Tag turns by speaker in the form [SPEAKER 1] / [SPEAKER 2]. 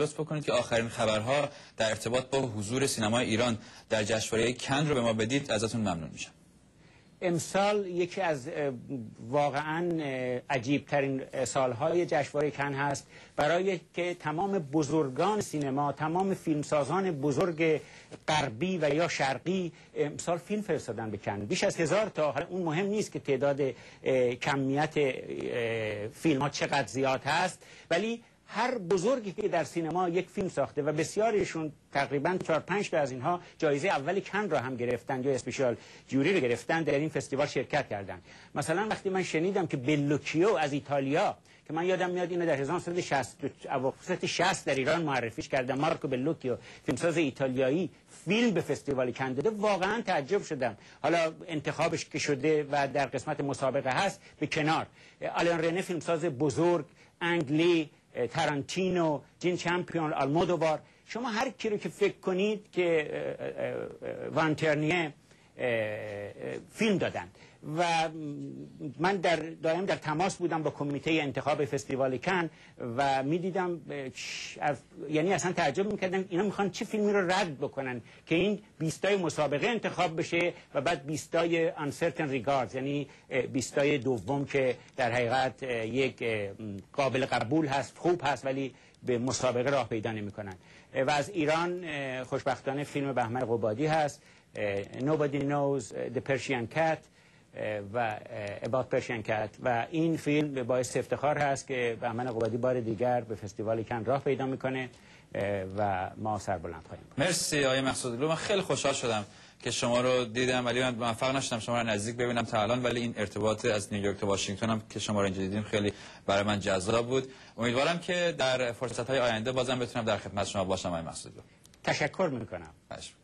[SPEAKER 1] لطف بکنید که آخرین خبرها در ارتباط با حضور سینمای ایران در جشنواره کن رو به ما بدید، ازتون ممنون میشم.
[SPEAKER 2] امسال یکی از واقعا عجیبترین سالهای جشنواره کن هست، برای که تمام بزرگان سینما، تمام فیلمسازان بزرگ غربی و یا شرقی امسال فیلم فرستادن به کن. بیش از 1000 تا. حالا اون مهم نیست که تعداد کمیت فیلم ها چقدر زیاد هست، ولی هر بزرگی که در سینما یک فیلم ساخته و بسیاریشون تقریبا 4-5 تا از اینها جایزه اول کن را هم گرفتن یا اسپیشال جوری رو گرفتن، در این فستیوال شرکت کردن. مثلا وقتی من شنیدم که بلوکیو از ایتالیا، که من یادم میاد اینو در 1960 اواخر 60 در ایران معرفیش کردم، مارکو بلوکیو فیلمساز ایتالیایی فیلم به فستیوال کن داده، واقعا تعجب شدم. حالا انتخابش که شده و در قسمت مسابقه هست به کنار، آلن رنه فیلمساز بزرگ، انگلی، تارانتینو، جین چمپیون، آلمودووار، شما هر کی رو که فکر کنید که وانترنیه فیلم دادن. و من دائم در تماس بودم با کمیته انتخاب فستیوال کن و میدیدم، یعنی اصلا تعجب میکردم اینا میخوان چه فیلمی رو رد بکنن که این 20 مسابقه انتخاب بشه و بعد 20 uncertain regards، یعنی 20 دوم که در حقیقت یک قابل قبول هست، خوب هست، ولی به مسابقه راه پیدا نمیکنن. و از ایران خوشبختانه فیلم بهمن قبادی هست، Nobody knows the Persian cat و About Persian cat، و این فیلم باعث افتخار هست که بهمن قبادی بار دیگر به فستیوال کن راه پیدا میکنه و ما سربلند خواهیم.
[SPEAKER 1] مرسی آقای مقصودلو. من خیلی خوشحال شدم که شما رو دیدم، ولی من موفق نشدم شما رو نزدیک ببینم تا الان، ولی این ارتباط از نیویورک تا واشنگتن هم که شما رو اینجا دیدیم خیلی برای من جذاب بود. امیدوارم که در فرصت‌های آینده بازم بتونم در خدمت شما باشم آقای مقصودلو.
[SPEAKER 2] تشکر میکنم.